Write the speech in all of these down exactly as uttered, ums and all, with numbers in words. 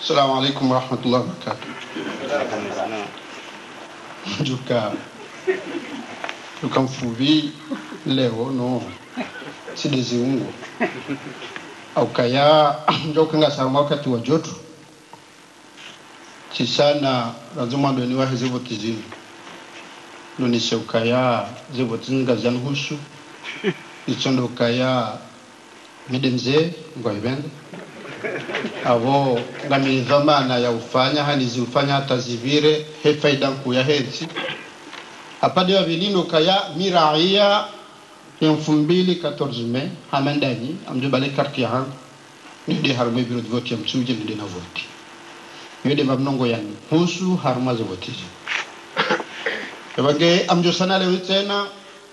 Assalamu alaikum warahmatullahi wabarakatuh. Juka Juka mfuvi leo no sidezi ungo au kaya njoka ngasama wakati wa joto chisana lazima ndo ni wahe zivo tizini ndo ni seukaya zivo tizinga zanhusu ichondo kaya midemze ngwa ibende avo ngami dhamana ya ufanya hani ziufanya hata zivire he faida kuya hensi apade wa vilino kaya miraia elfu mbili na kumi na nne hamandani amjo bale karti ya hangu nide harume biro voti ya msuje nide na voti yode mabnongo yani husu haruma za voti ebage amjo sana leo tena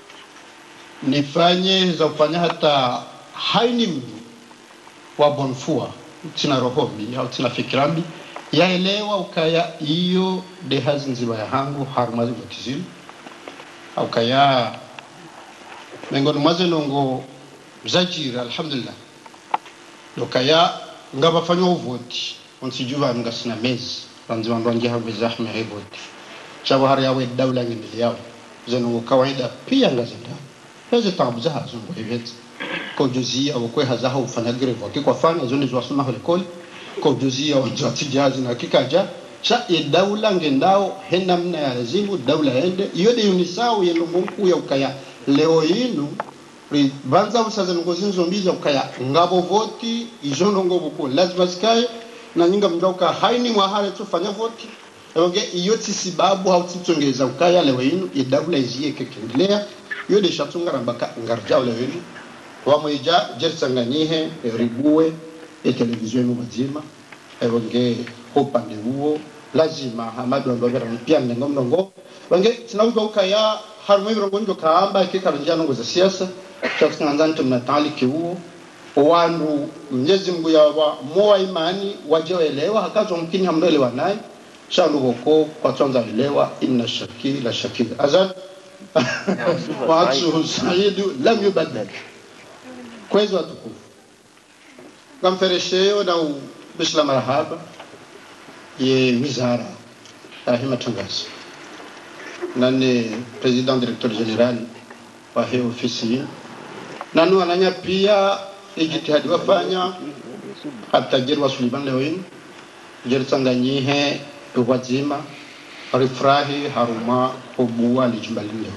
nifanye za ufanya hata haini mdu wa bonfua tina rohomi au tina fikirambi yaelewa ukaya iyo dehazi nziba ya hangu haruma za voti zili au kaya mengoni mwaze nongo mzajira alhamdulillah dokaya ngaba fanywa uvoti onsijuva ngasina mezi ranziwa ndwangi hawe zahme heboti chabo hari yawe dawla ngini yao zeno kawaida pia ngazenda heze tabuzaha zongo heveti ko juzia wakwe hazaha ufanya grevo kikwa fanya zoni zwasuma holikoli ko juzia wanzo atijazi na kikaja cha dawla ngendao henda mna ya lazimu dawla ende yode unisao yeno mungu ya ukaya leo yinu banza usaza ngozinzo mbiza ukaya ngabo voti ijondo ngobo ko lazima sikae na nyinga mndoka haini mwahale tufanya voti ewange iyo tisibabu au titsongeza ukaya leo yinu idabula izie kekendelea yode shatunga rambaka ngarjao leo yinu wamweja jersanganihe ribuwe e televisheni mazima ewange hopande huo lazima hamadu ambavera mpia ngomnongo wange tinauka ukaya harumwe birongo kaamba kikaranjana ngo za siasa tsakanzanto mnatali kiuo wandu mnyezi Mungu yawa moa imani wajoelewa hakazo mkini hamdelewa naye shanu hoko kwa tonza elewa inna shaki la shaki azan wa'atsuhu sayidu lam yubaddal kwezo atukufu kamferesheo na bishla marhaba ye wizara ahima tangazo nane president directeur general wa he ofisi nanu ananya pia ijitihadi wafanya hata jerwa Suleiman leo hii jersanganyihe wazima rifrahi haruma kubwa lijumbali leo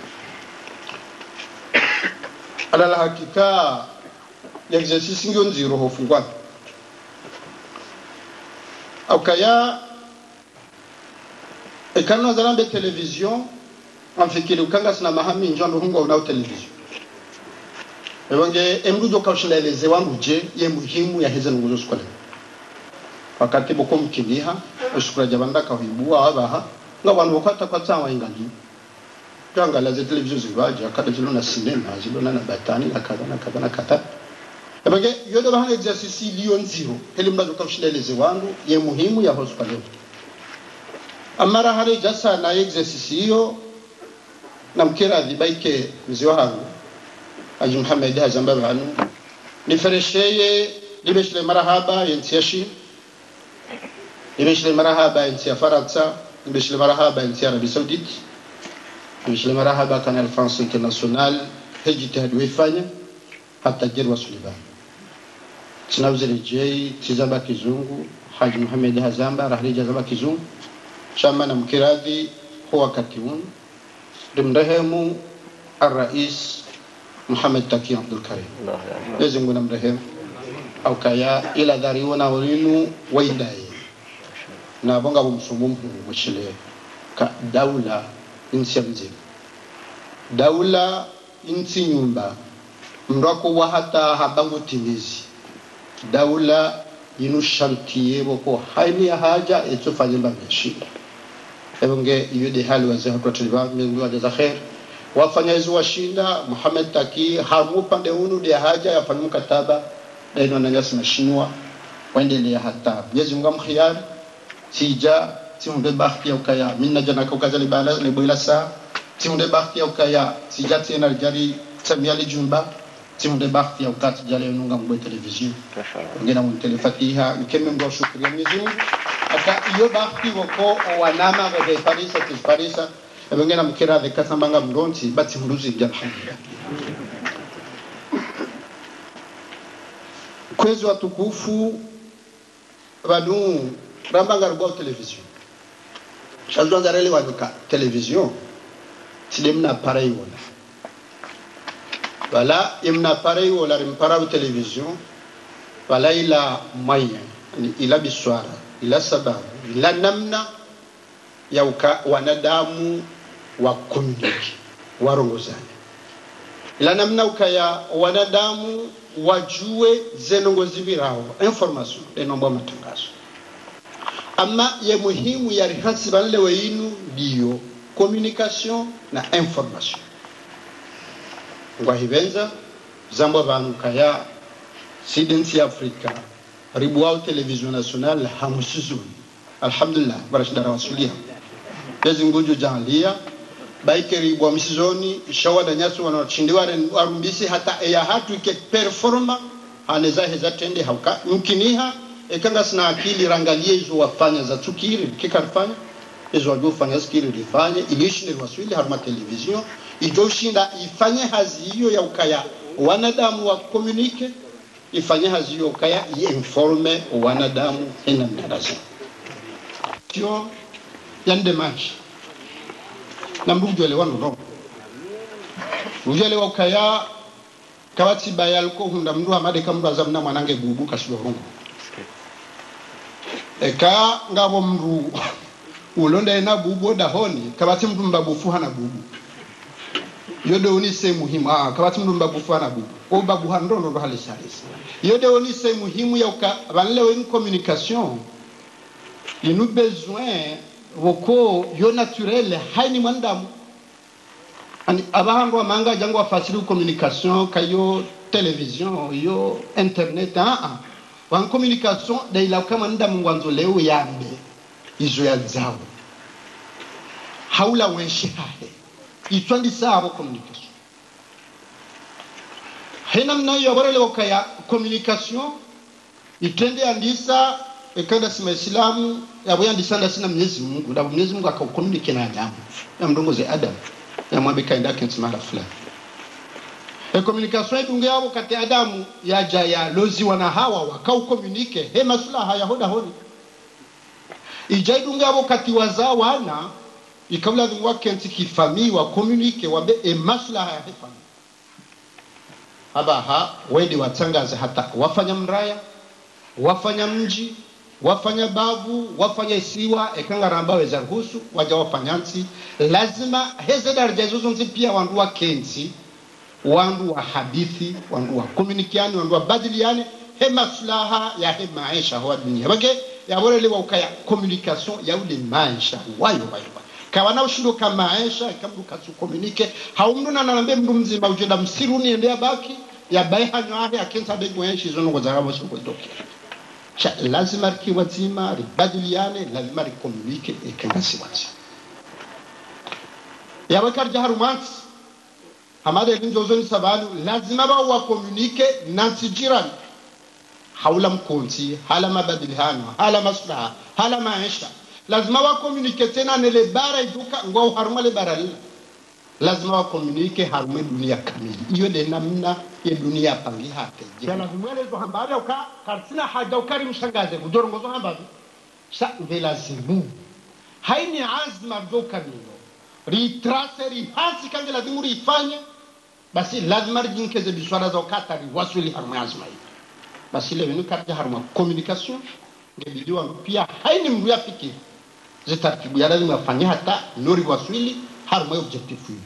ala la hakika l'exercice ngio nziro hofungwa akaya ekano zalambe television amfikiri ukanga sina mahami njando hungo unao television ewange emrujo kaushindaeleze wangu je ye muhimu ya heza nguzo skole wakati boko mkiniha ushukura jabanda kahibua abaha ngabantu bakwata kwa tsawa ingali janga la television zibaje akada zilo na cinema zilo na batani na kadha na kadha na kadha ewange yodo bahana exercise lion zero elimbazo kaushindaeleze wangu ye muhimu ya hospitali amara hali jasa na exercise hiyo na mkira dhibaike mzee wangu Haji Muhammad Hazamba banu niferesheye libeshle marahaba yentiashi libeshle marahaba yentia Faransa libeshle marahaba yentia Arabie Saoudite libeshle marahaba Canal France International hejitihadi wifanya hata jerwa Suleiman tunawzele jei tizamba kizungu Haji Muhammad Hazamba rahlija zamba kizungu shamba na mkiradhi kwa wakati huu dimrehemu الرئيس محمد تاكي عبد الكريم لازم قلنا مرهم أو كيا إلى داريونا ولينو ويداي نابونغا بمسومهم وشلي كدولة إنسيامزي دولة إنسينيومبا mrako wa hata habangu timizi dawla yinu shantiye boko haini ya haja etufanye mbameshinda ebonge yode hali wazee kwa tuliba Mungu ajaza khair wafanyaji washinda Muhammad Taki hamu pande hunu dia haja ya fanya mkataba ndio ananyasi mashinwa waendelea hata Mwenyezi Mungu amkhiyar sija tiunde bahati ya ukaya minna jana kwa kaza libala liboila saa tiunde bahati ya ukaya sija tena jari Samia Lijumba timunde bahati ya ukati jale nunga mwe television ngena mu telefatiha mkeme mbo shukri ya Mwenyezi Mungu aka iyo bahati wako wanama wa Parisa tisparisa ngena mkira de kasambanga mronti bati mruzi alhamdulillah. Kwezi watukufu banu rambanga rugwa television shazwa ngarele wanuka television sidemna pareil wala wala imna pareil wala rimpara television wala ila maya ila biswara ila sababu ila namna ya uka wanadamu wa community warongozana ila namna ukaya wanadamu wajue zenongo zibirao information enomba matangazo ama ye muhimu ya rihansi banle weinu ndiyo communication na information ngwa hibenza zambo banuka ya sidensi Afrika ribuao television national hamusizuni alhamdulillah barashidara wasulia yezi nguju jahalia baike ribuao msizoni shawada nyasu wanachindiwa warumbisi hata ya hatu ike performa aneza heza tende hauka mkiniha ekanga sina akili rangalie hizo wafanya za tukiri kikarfanya hizo wajua fanya skili rifanye ilishi ni waswili haruma television ijoshinda ifanye hazi hiyo ya ukaya wanadamu wa komunike ifanye hazi hiyo ukaya informe wanadamu ina mnarazi tio yande machi na mrujwele wano no mrujwele wa ukaya kawati bayalko hunda mru hamade kamru azamna mwanange bubu kashiwa rungu eka ngabo mru ulonda ena bubu dahoni kabati mru mbabufu hana bubu yode oni se muhimu ah kabati mru mbabufu hana bubu o babu hando ndo hali sharisi yode oni se muhimu ya uka banle en communication il nous besoin woko yo naturel haini mwandamu ani abahango manga jango afasiri communication kayo television yo internet ah ah wan communication da ila kama nda mwanzo leo yambe izo ya zao haula wenshi hahe itwandi saabo communication hena mnayo bora leo kaya communication itende andisa ekanda sima Islamu yabo yandisa ndasina Mwenyezi Mungu da Mwenyezi Mungu akakommunike na Adamu ya mdongoze Adam ya mwabeka ndake nsimala fulani e communication itunge yabo kati Adamu ya jaya lozi wana hawa wakau communique he maslaha ya hoda honi ijaidunge yabo kati wazao wana ikabla dungwa kenti kifami wa communique wabe e maslaha ya hefami haba ha wedi watangaza hata wafanya mraya wafanya mji wafanya babu wafanya isiwa ekanga rambawe za ruhusu waja wafanyansi lazima heze daraja zozo nzi pia wandu wa kenti wandu wa hadithi wandu wa komunikiani wandu wa badiliani he maslaha ya he maisha wa dunia bage ya bora lewa ukaya communication ya ule maisha wayo wayo kawana ushindo kama maisha kamdu katsu communique haumdu na nalambe mdu mzima ujenda msiruni endea baki ya baiha nyahe akensa bego yenshi zono ngozarabo soko doki cha lazima kiwazima badiliane lazima communique ekangasi wati ya bakar jaharumansi hamada njozo ni sababu lazima ba wa communique nansi jirani haula mkonzi hala mabadilihano hala maslaha hala maisha lazima wa communique tena nele bara iduka ngwa haruma le bara lazima wa communique haruma dunia kamili hiyo de namna ya dunia pangi hake jana vimwele zo hambara uka karsina haja ukari mshangaze kudorongo zo hambara sa velazimu haini azma zo kamilo ritrace rihasi kange lazima rifanye basi lazima rinkeze biswara za ukata riwasuli haruma azma hii basi leo ni karja haruma communication ngebidiwa pia haini mru ya fikiri zitaratibu ya lazima afanye hata nori wasuli haruma objective hii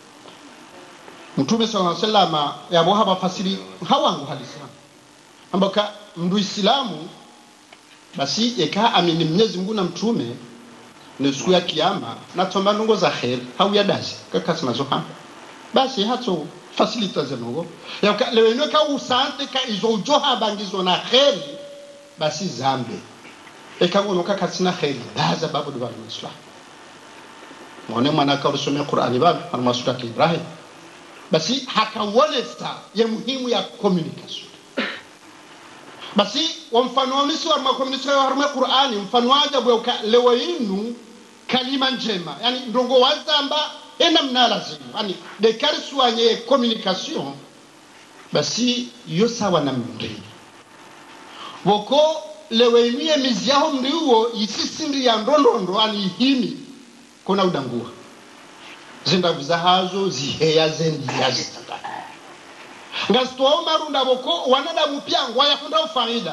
Mtume sallallahu alaihi wasallam yabo haba fasiri hawangu halisa ambaka mdu Islamu basi eka amini Mwenyezi Mungu na mtume ni siku ya kiyama na tomba ndongo za khair hau ya dazi kaka sinazo hapa basi hato facilita zenongo ya lewe no ka usante ka izo joha bangizo na khair basi zambe eka ngono kaka sina khair daza babu dwa Islam mwana mwana ka rusome Qur'ani babu almasura Ibrahim basi hakawolesta ya muhimu ya communication. Basi wa mfano wa misi wa communication ya harma Qur'ani mfano ajabu ya lewa inu kalima njema, yani ndongo wazamba ena mnalazimu, yani dekarisu wanye communication basi yo sawa na mndeni woko lewa inu ya miziaho mriuo yisisindi ya ndondondo yani himi kuna udangua zinda vizahazo ziheya zendi ya zitaka ngastuwa umarunda woko wanada mupiangwa ya kunda ufaida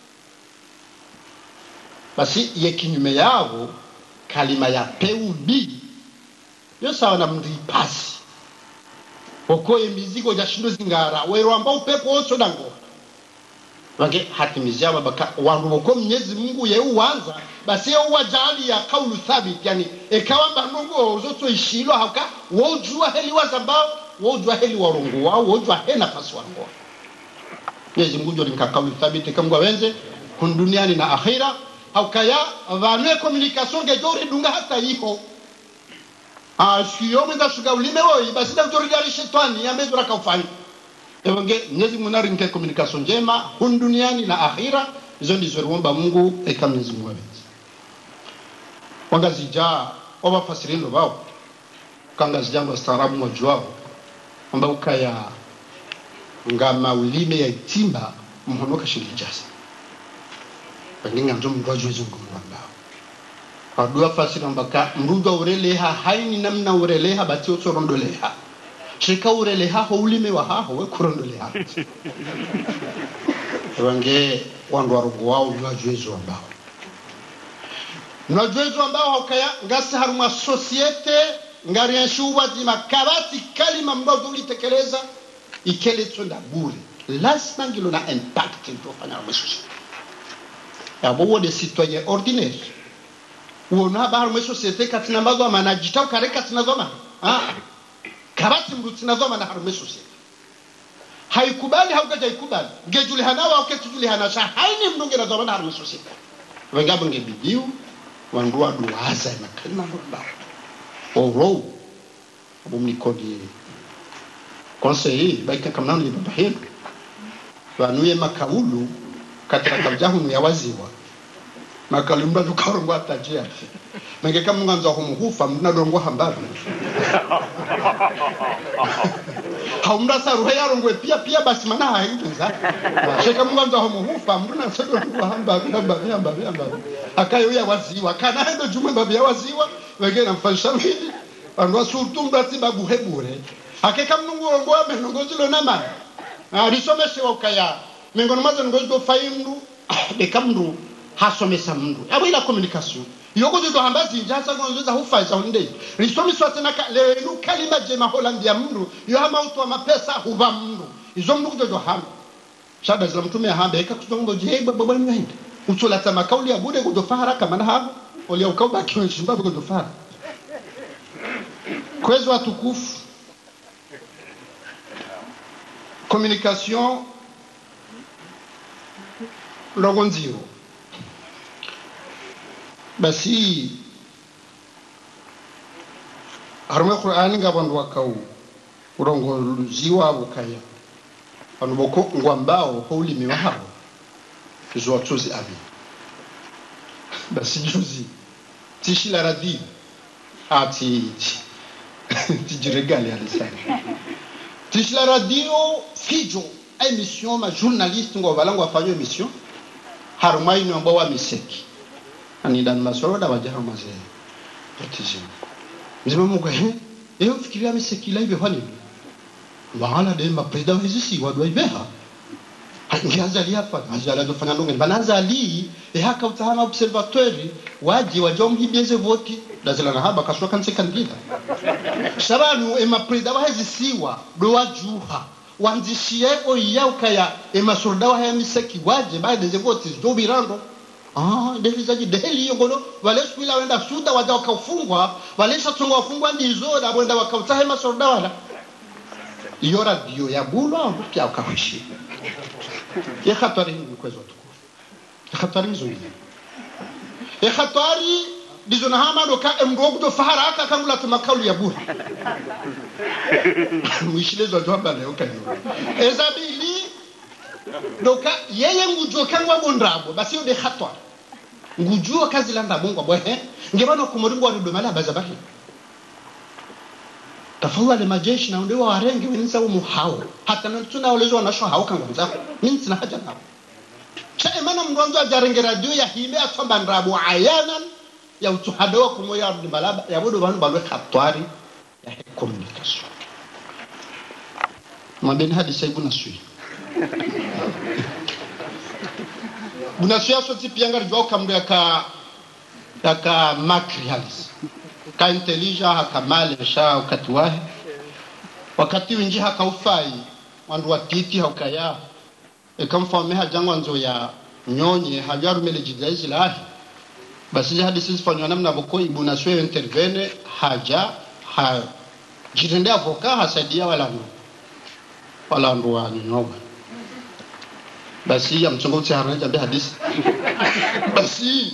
basi ye kinyume yao kalima ya peubi yo sawa na mndi pasi woko ye mizigo ya shindo zingara wero ambao upepo oso dango wage hatimizi yao baka wandu woko mnyezi Mungu ye uwanza basi ye uwajali ya kaulu thabit yani ekawa mbanungo uzoto ishilo hauka wojua heli wazambao wojua heli warongo wao wojua hena pasi warongo Mwenyezi Mungu jori nka kaulu thabit kamgwa wenze kun duniani na akhira hauka ya vanwe communication ge jori dunga hata iko ah shiyo mwenda shuga ulime woi basi da jori gari shetani ya mezura kaufani Ewange Mwenyezi Mungu nari nke communication njema hun duniani na akhira izo ndizo ruomba Mungu eka Mwenyezi Mungu wenze wanga zija oba fasirindo bao kanga zijambo starabu mwajuao amba ukaya ngama ulime ya itimba mhonoka shilijasa penginga njo mgwaju zungu mbao padua fasirindo mbaka mruga ureleha haini namna ureleha bati oso rondoleha shika ureleha ho ulime wa haho we kurondoleha ewange wandu warugu wao mgwaju ambao Mwajuezo ambao haukaya ngasi haruma societe ngari nshuwa zima kabati kalima mbao dhuli tekeleza ikele tsonda bure lasma ngilo na impact ntofanya haruma societe ya bowo de citoyen ordinaire uona haba haruma societe katina mbazo wa manajita ukare katina zoma kabati mbu tina zoma na haruma societe haikubali hauka jaikubali ngejuli hanawa uketu juli hanasha haini mnunge na zoma na haruma societe wengabu ngebidiu wandua duwaza ya makalima mbaba oro abu mnikodi konsei baika kamnano ya baba helu wanuye makaulu katika kabjahunu ya waziwa makalimba dukarongo atajia mengeka munganza humuhufa mnadongo hambabu haumda saruhe ya rongwe pia pia basi mana haidunza sheka munganza humuhufa mna sadongo hambabu hambabu hambabu hambabu akayo ya waziwa kana hendo jume babu ya waziwa wengena mfanshamidi andwa surtumba tibabu hebure akeka mnungu rongoa menongozilo nama risomeshe wakaya mengono mazo ngozo faimdu bekamdu hasomesa mndu abo ila communication yoko zizo hambazi njasa ngozo hufaiza hunde risomeswa tena lenu kalima jema Hollandia mndu yo hama utu wa mapesa huba mndu izo mndu kujojo hama shada zila mtume hamba eka kutongo jeba baba mwende uchola tama kauli ya bude kudofara kama na hapo olia ukauba kiwa shimbabu kudofara kwezo watukufu communication logonziro basi haruma Qur'ani ngabandu wakau urongo ziwa bukaya anuboko ngwambao houli miwahao kizo tuzi abi basi juzi tishi la radio ati tijiregali alisana tishi la radio fijo émission ma journaliste ngo balango afanye émission haruma ino ambao wa miseki ani dan masoroda wajaha maze precision mzima mungu eh eh ufikiria miseki live hani wala de ma president hizi wadwa ibeha ngiazali hapa azala dofanya ndonge banazali e haka utahama observatoire waji wajombi bieze voti lazala na haba kaswa kanse kandida shabanu e ma president wa hizi siwa do wajuha wanzishie oya ukaya e masurda wa miseki waje baada de voti do birando ah defizaji deli ngono wale swila wenda suda waja wakafungwa wale shatunga wafungwa ndizo da wenda wakautahe masurda wala iyo radio ya bulwa mbuki akawishi ya khatari ni kwezo tukufu ya khatari nzuri ya khatari dizo na hama doka emrogu do fahara aka kangula tumakaulu ya buri mwishilezo jwamba leo kanyo ezabili doka yeye ngujo kangwa bondrabo basi yo de khatwa ngujo kazi landa mungu bwe ngebano kumuringo wa domala bazabahi tafawa le majeshi na ndio warenge wenza umuhao hata na tuna ulezo na sho hao kangwa nzako mimi sina haja nao cha emana mgonzo ajarenge radio ya hime atomba ndrabo ayanan ya utuhado ko moya de balaba ya bodo banu balwe khatwari ya communication mabeni hadi saibu na sui buna sui aso tipi yangar jwa kamdo ya ka ya ka makrialis ka intelligent haka mali sha wakati wahe wakati winji haka ufai wandu watiti haka ya ekamfameha jangwa nzo ya nyonye hajaru mele jidaizi lahi basi hadi sisi fanywa namna boko ibuna sui intervene haja ha jirende avoka hasaidia wala no wala ndo wa nyoba basi ya mchongo cha haraja be hadisi basi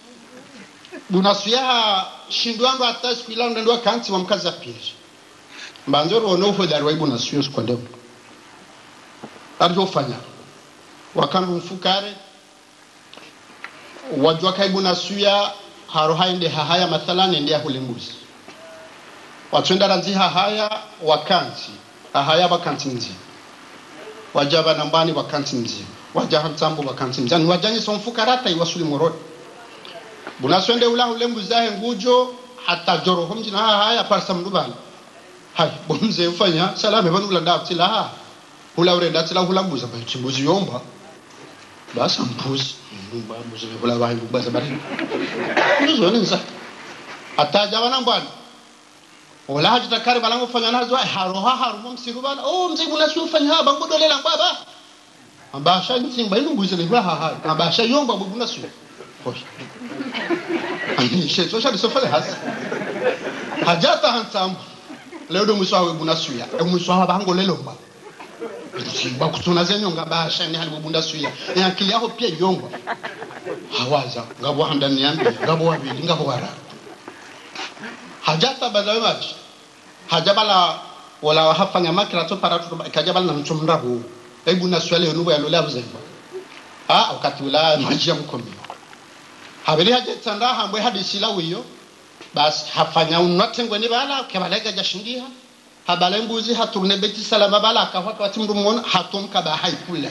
bunasuya shindwando hata siku ile ndo kanti wa mkaza pili mbanzoro ono fo darwa ibunasuya sikwende arjofanya wakandu mfukare wajwa kaibunasuya haro hainde haya mathalan ndia hulembuzi watwenda ranzi haya wakanti haya wakanti nzi wajaba nambani wakanti nzi wajaha mtambo wakanti nzi ni wajanyi somfukarata iwasuli morodi bunaswende ula hulembuzahe ngujo hata joro homji na haya parsa mdubani hai bomze ufanya salame banu ulanda atila hula urenda atila hulambuza ba chimbuzi yomba basa mpuzi mba mbuzi hula bahi mbaza bari nguzo nza ataja wanambani wala hajita kare balango fanya nazo haroha harumo msirubana oh mzee bunasi ufanya haba ngodolela baba ambasha nsimba inu mbuzi le ha ha ambasha yomba bunasi kosh ani sheto shadi sofale hasa hajata hantam leo do muswawe bunasuya e muswawa bango lelomba simba kutuna zenyo ngabasha ni hali bunasuya ya akili yako pia yomba hawaza ngabo handani yambi ngabo wabili ngabo wara hajata badawe maji hajabala wala hafanya makira to paratu kajabala na mchumra huu hebu na swali nubo ya lola buzemba ah wakati wala maji ya mkomi habili hajatanda hambwe hadisi la wiyo bas hafanya unatengwe ni bala kabalega jashingia habale mbuzi haturne beti salama bala akawatu watimru muona hatumka ba haipule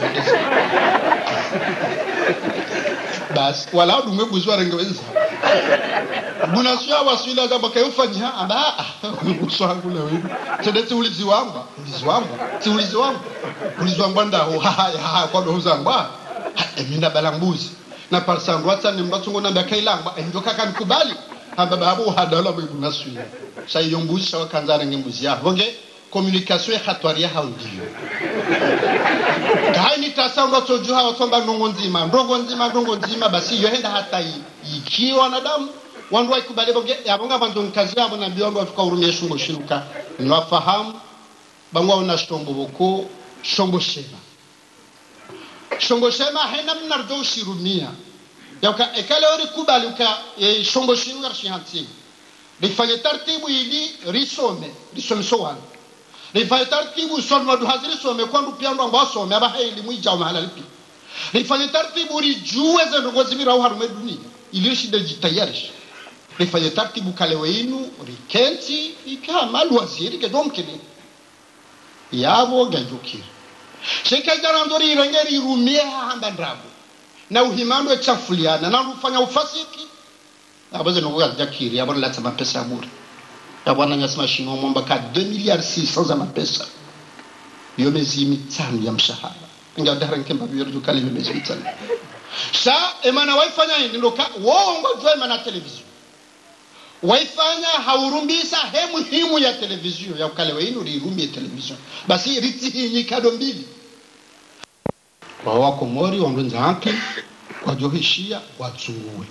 bas wala dumwe buzwa rengewenza bunasuya waswila za baka ufanya aba uswangu na wewe tedete ulizi wangu ulizi wangu ti ulizi wangu ulizi wangu ndao ha ha kwa ndo uzangwa emina balambuzi na parsangu hata ni mbatungo na bakailangwa ndoka kanikubali aba babu hadala bunasuya sai yombuzi sawa kanzana ngembuzi ya bonge communication khatwaria haundio kai ni tasanga tojuha watomba ndongo nzima ndongo nzima ndongo nzima basi yohenda hata ikiwa wanadamu wandu waikubale bonge yabonga bantu nkazi yabo na biomba tukahurumia shombo shiruka nwafahamu bangwa una shombo boko shombo shema shombo shema hena mnardo shirumia yaka ekale ori kubali uka e, shombo shiruka shihanti rifanye tartibu ili risome risome sowan rifanye tartibu sonwa duhaziri some kwandu pia ndo ambasome aba elimu ijao mahala lipi rifanye tartibu rijue ze ndongo zimira uharume dunia ili shida jitayarisha rifanye tartibu kalewe inu rikenti ikama luwaziri kedomkini yabo gajukiri sheka jarandori irengeri irumia hamba ndrabu na uhimando echafuliana na ufanya ufasiki abaze nukuga jakiri yabo lata mapesa ya bure yabo ananyasema shino mwamba ka deux milliards six cents za mapesa yomezi mitano ya mshahara inga dara nkemba biyorju kale yomezi mitano sha emana waifanya ndoka wongo jwe mana television waifanya haurumbisa he muhimu ya television ya ukale weinu rirumbi television basi riti hinyi kado mbili kwa wako mori wangwenza haki kwa johishia watsunguwe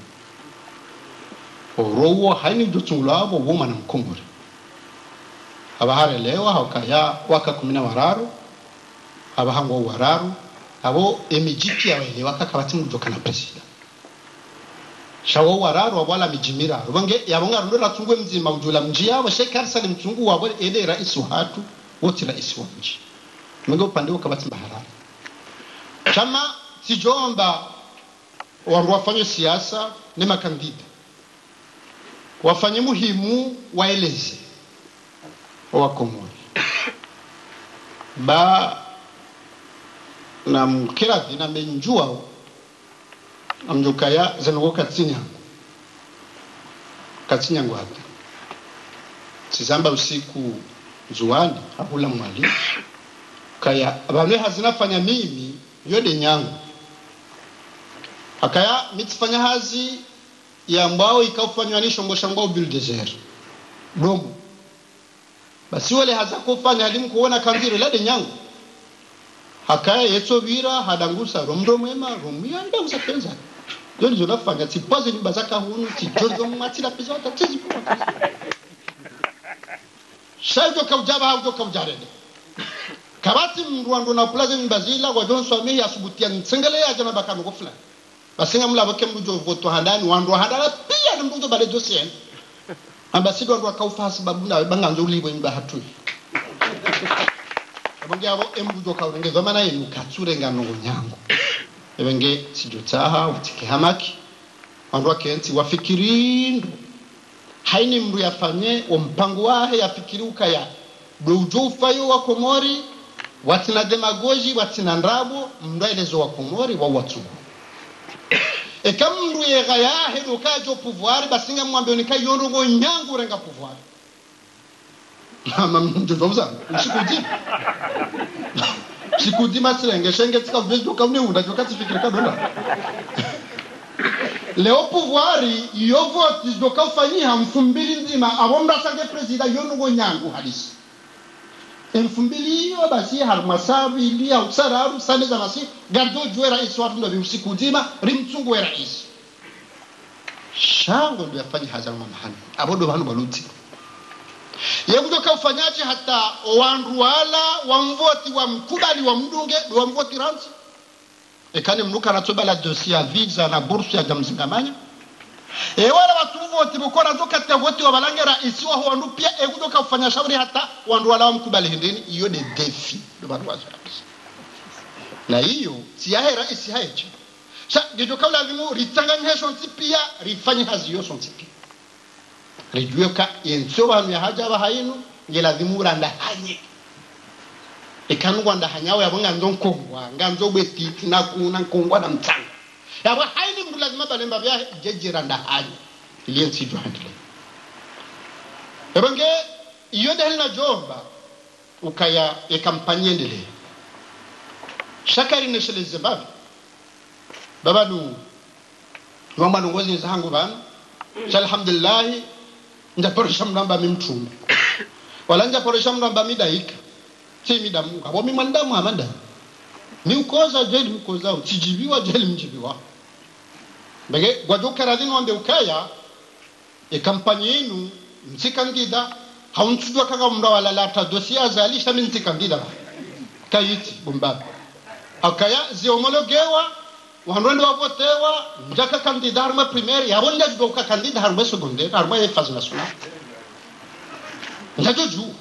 orowo haini jotungulabo woma na mkongore abahare lewa hawakaya waka kumina wararu abahango wararu abo emijiki ya wele waka kabati mjoka na presida shawo wararo wala mijimira bange yabonga ndo tungwe mzima ujula mjia wa Sheikh Sali mtungu wa wale ede rais hatu wote rais wa mji mungu upande ukabati maharara kama sijomba wafanye siasa ni makandida wafanye muhimu waeleze wa Komori ba na mkirathi na menjua amjukaya zanogo katsinya katsinya ngwata sizamba usiku zuani hakula mwali kaya abane hazinafanya mimi yode nyangu akaya mitifanya hazi ya mbao ikafanywa ni shongo shongo bulldozer domo basi wale haza kufanya hadimu kuona kanziro lade nyangu akaya yetsobira hadangusa romdo mwema romuyanda usapenza yoni zonafanya tipaze nyumba zaka hunu tijojo mwatila pesa watatizi kwa shaijo kaujaba haujo kaujarede kabati mruando na plaza mbazila wa Johnson ame asubutia nsengele ya jana bakano kofla basinga mula boke mbujo voto handani wando handala pia mbujo bale dossier ambasido ndo akaufa sababu na banganzo libo imba hatu abonge abo embujo kaurengeza mana yenu katsure ngano nyango ebenge sijutaha utike hamaki wando akenti wafikirindo haini mru yafanye ompango wahe yafikiri ukaya dojo ufayo wa Komori watina demagogi watina ndrabo mndailezo wa Komori wa watu e kamru yegaya hedo kajo pouvoir basinga mwambe onika yorongo nyangu renga pouvoir mama mjojoza sikudi sikudi masrenge shenge tika vejo kamne unda jokati fikirika dola leo pouvoir yo vote doka ufanyia mfumbili nzima abomba sange president yorongo nyangu halisi elfumbili basi harmasabi ili au sararu sane za nasi gardo jwe rais watu ndo usiku nzima rimtungu wa rais shango ndio afanye hazama mahani abodo banu baluti yebudo ka ufanyaje hata wandu wala wamvoti wa mkubali wa mdunge wa mvoti ranzi ekane mnuka ratoba la dossier visa na bourse ya jamzingamanya e wala watu vote bukora zoka ta vote wa balangera isiwa ho wandu pia egudo ka ufanya shauri hata wandu wala wamkubali hindini iyo de defi ndo bantu wazo na hiyo si yahera isi haichi sa ndio kabla vimu ritanganya sonti pia rifanye hazi yo sonti pia rijueka yensoba mya haja ba hainu ngela vimura nda hanye ekanwa nda hanyawe yabonga ndonkongwa nganzo beti na kuna nkongwa na mtanga yaba haini mbu lazima balemba bya jejera nda hanye iliensi jo handle ebonge iyo de na jomba ukaya e kampanye ndele shakari neshele Zimbabwe baba du ngomba ngozi zangu bana alhamdulillah ndaporesha mramba mimtumba wala ndaporesha mramba midaika si midamu abo mimandamu amanda ni ukoza jeli mkoza utijibiwa jeli mjibiwa bege gwadoka radino ambe ukaya e kampanye yenu msikandida haunchudwa kaka mnda wala lata dossier azalisha mimi msikandida kayiti bomba akaya ziomologewa wanwendo wapotewa njaka kandida harma primaire yabonda doka kandida harma secondaire harma e phase nationale ndajoju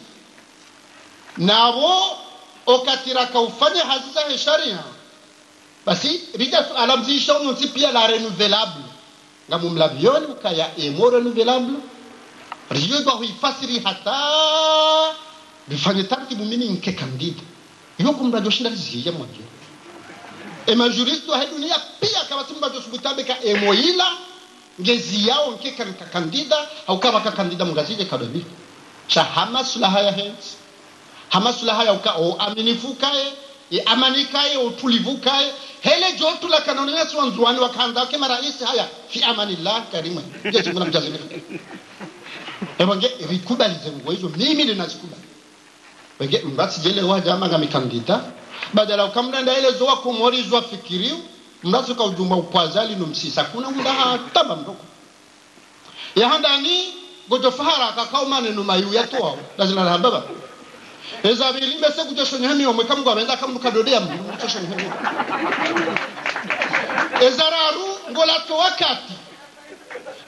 nabo okatira ka ufanya haziza he sharia basi rija alamzisha unti pia la renouvelable ngamu mlavioni ukaya e mo renouvelable rijo ba huifasiri hata bifanye taratibu mimi nke kandida yoko mrajoshinda zije mwaje e majuristo ha dunia pia kama timba josubutabe ka emoila ngezi yao nke kan kandida au kama ka kandida mngazije kadobi cha hamasulaha ya hens hamasulaha ya uka o aminifukae e amanikae o tulivukae hele jotu la kanoni yesu wanzuani wakanda ke marais haya fi amanillah karima jesu mna mjazini ebonge rikubalize ngo hizo mimi ninazikubali bege mbati jele waja manga mikandida badala ukamnda ile zo Komori zo fikiriu mnazo ka ujumba upwazali no msisa kuna unda hata mndoko ya handani gojo fahara kakao maneno mayu yatoa lazima na baba eza bilimbe se kujoshonye hami omwe kamgo abenza kamuka dodea mchoshonye hami ezararu ngola to wakati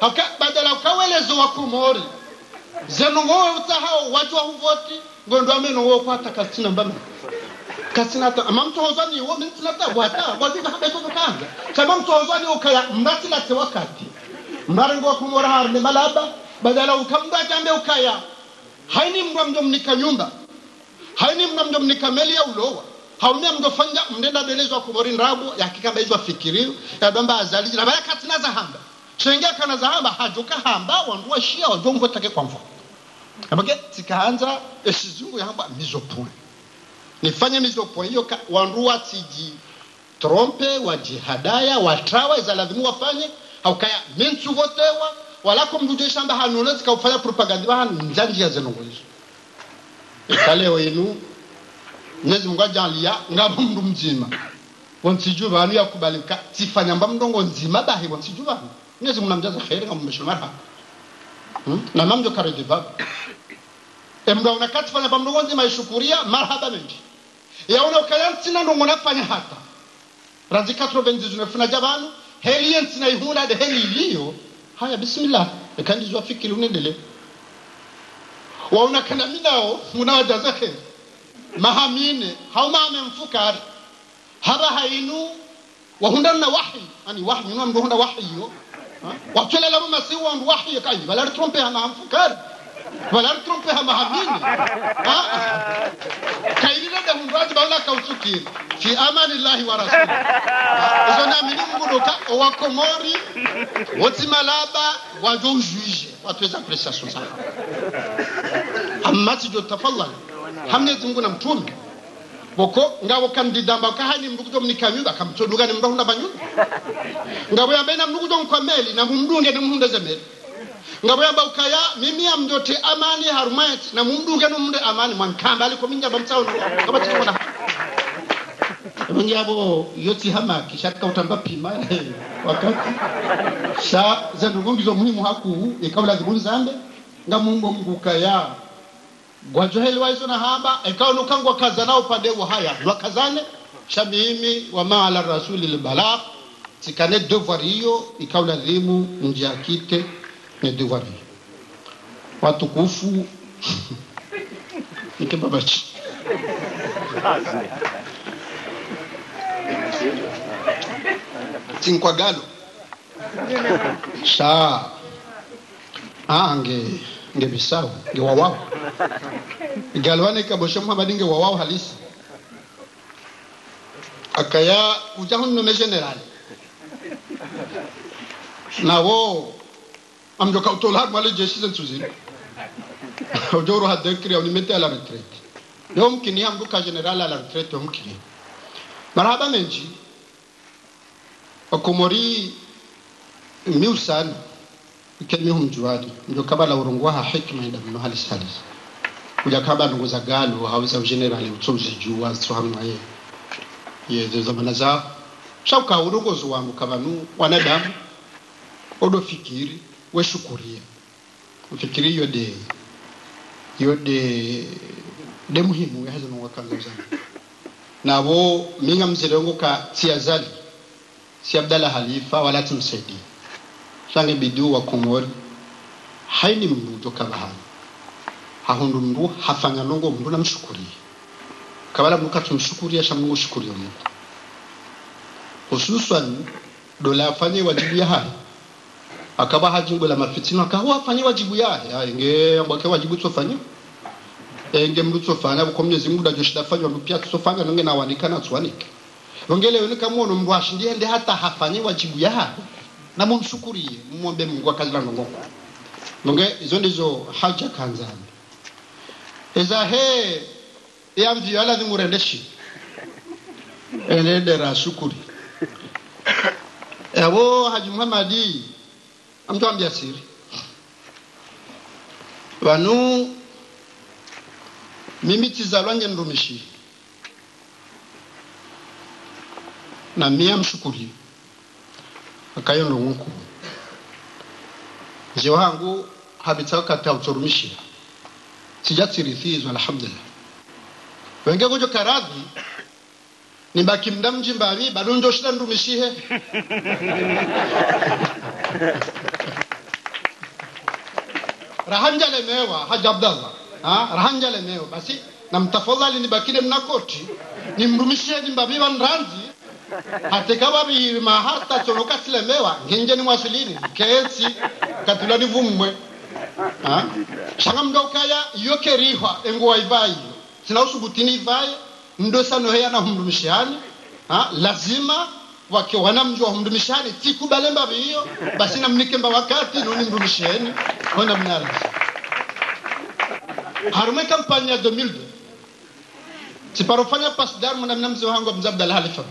haka badala ukawelezo wa Komori zenu ngowe utahao watu wa huvoti ngondo ameno wo kwata kasina mbana kasina ta mamto hozani wo mintina ta wata wazika habeto kanga sababu mto hozani ukaya mbati la te wakati mbarengo wa Komori harne malaba badala ukamda jambe ukaya haini mwa mdomnika nyumba haini mwa mdomnika meli ya ulowa haumia mdofanya mdenda delezo wa Komori nrabu ya hakika bezwa fikiriyo ya domba azali na baya katina za hamba shengia kana za hamba hajoka hamba wanduwa shia wajongo take kwa mfo abage tikaanza esizungu ya hamba mizopoint nifanye mizopoint hiyo wanduwa tiji trompe wajihadaya watrawa izalazimu wafanye haukaya mensu votewa walako mduje shamba hanone zikaufanya propaganda hanu njanji ya zenongoizo ikaleo inu Nyezi Mungu ajalia ngabo mndu mzima wonsiju banu yakubalika tifanya mba mndongo nzima bahi wonsiju banu Nyezi Mungu namjaza khairi ngam mshumara hmm? na mamjo karede bab emba unakati fanya mba mndongo nzima ishukuria marhaba mengi yaona ukayantina ndongo nafanya hata ranzi katroventi zunafuna jabanu heli yentina ihuna de heli iliyo haya bismillah ekandi zwa fikiri unendele waona kana minao munawajaza khairi mahamine hauma amemfukar haba hainu wahundana wahi ani wahi nuna mdo hunda wahi yo wakela lamu masiwa ndu wahi kai wala trompe hama amfukar wala trompe hama mahamine kairina da hundaji bawla kausukir fi amanillahi wa rasul izona mini mungudoka wa Komori woti malaba wajo juge watu appréciation sana amati jo tafallal hamne zungu na mtume boko ngabo kandidamba kahani mdukujo mnikanyuba kamtoduga ni mndahunda banyu ngabo yambe na mdukujo mkwameli na mumdunge na mhunda zemeli ngabo yamba ukaya mimi amdote amani harumayet na mumdunge na mhunda amani mwankamba aliko minja bamtao kama tikona ngabo yoti hama kishaka utamba pima wakati sa zandugungizo muhimu haku ikawla zibunzambe ngamumbo mgukaya Gwajoheli waizo na hamba ikawa nukangwa kazana upande wa haya wakazane shamimi wa maala rasuli libalaq tikane devoir hiyo ikawa lazimu nje akite ni devoir hiyo watukufu nikebabachi tinkwa galo shaa ange nge bisau nge wawao galwane kabosho Muhammad nge wawao halisi akaya ujahun no general nawo amjoka utola mwale jeshi zensuzi ojoro hadekri au nimete à la retraite donc kini amduka general à la retraite donc kini marhaba menji Komori miusan kemi humjuadi ndio kabala urungwa hikma ida mno halis halis kuja kaba nduguza galo hauza general utsoze juwa tsohamwa ye ye zamana za shauka urongozo wangu kabanu wanadamu odo fikiri we shukuria ufikiri yode yode de muhimu yahazo no wakanza nabo minga mzirengo ka tiazali si Abdalla Halifa wala tumsaidi sange bidu wa Komori haini mbujo kabahani hahundu mbu hafanya nongo mbu na mshukuri kabala mbuka tumshukuri ya shamungu shukuri ya Mungu hususan dola afanye wajibu ya hai akaba hajingo la mafitino akawa afanye wajibu ya hai inge ambake wajibu tsofanya inge mbu tsofanya kwa Mwenyezi Mungu dajoshida fanywa mpya tsofanya nonge na wanika na tswanika ngele unika muono mbu ashindie ndi hata hafanye wajibu ya hai na mumshukurie muombe Mungu akazila ngongo nonge izo ndizo haja kanzani eza he ya mvi ala zimurendeshi elede ra shukuri ewo Haji Muhammadi amtuambia siri wanu mimi tizalwanje ndumishi na mia mshukuri akayo ndongo nje wangu habitaka tauturumishi sijatirithizwa alhamdulillah wenge gojo karadhi nibaki mdamji mbami bado ndio shida ndumishihe rahanja lemewa Haji Abdallah ha rahanja lemewa basi na mtafadhali nibakile mnakoti nimrumisheni mbabiwa nranzi hatekawa bi mahata chonoka silemewa ngenje ni mwasilini kesi katulani vumwe ha shanga mdokaya yoke rihwa engwa ivai sina usubutini ivai ndosa noheya na humrumishani ha lazima wake wanamjua humrumishani tikubalemba biyo basi namnikemba wakati noni mrumisheni hona mnala harume kampanya ya deux mille deux siparofanya pasdamu na mnamzi wangu mzabda al-halifa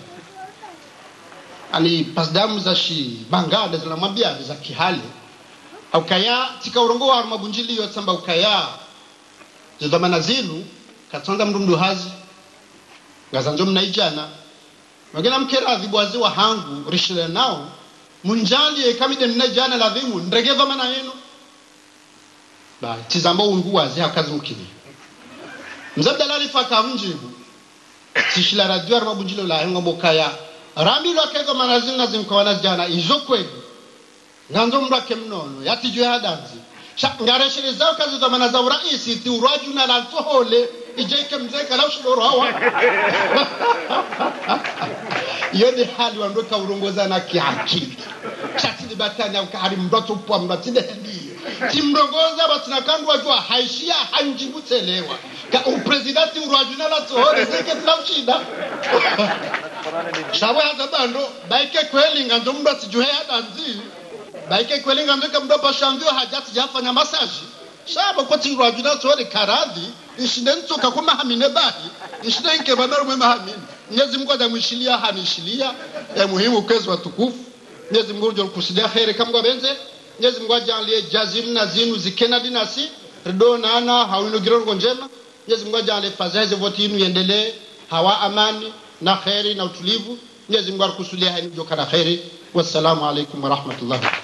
ani pasdamu za shi bangada za mabia za kihali au kaya tika urongo wa mabunjili yo tsamba ukaya zidamana zinu katsonga mrundu hazi ngazanzo mnaijana magena mkera adhibuazi wa hangu rishile nao munjali ekamide mnaijana ladhimu ndregeva mana yenu ba tizamba unguwazi hakazi mkini mzabda al-halifa kaunjibu tishila radio mabunjilo la hengo bokaya rambi lo kego manazinga zimkwana jana izo kwego nganzo mbake mnono yatijwe hadanzi ngareshele zao kazi za manaza uraisi ti uraju na la tohole ijeke mzeka la ushoro hawa yoni hali wandoka urongoza na kiakili chati batanya ukari mdoto po mbatide hedi timrongoza batina kandu wajua haishia hanjibu telewa ka upresidenti uraju na la tohole zeke tunamshida shawe hata bando baike kweli nganzo mdo tijuhe hadanzi baike kweli nganzo kamdo pashandio hajati jafanya masaji shaba kwa tingu wajuna tuwele karadhi ishidentu kakuma hamine bahi ishidenke banaru mwema hamine Mwenyezi Mungu adamushilia hanishilia ya muhimu kwezi wa tukufu Mwenyezi Mungu ujol kusidia khairi kamgwa benze Mwenyezi Mungu ajalie jazim na zinu zikena dinasi rido na ana hawinu girongo njema Mwenyezi Mungu ajalie fazaze voti inu yendele hawa amani na khairi na utulivu Mwenyezi Mungu akusudia haini joka na khairi wassalamu alaikum wa rahmatullahi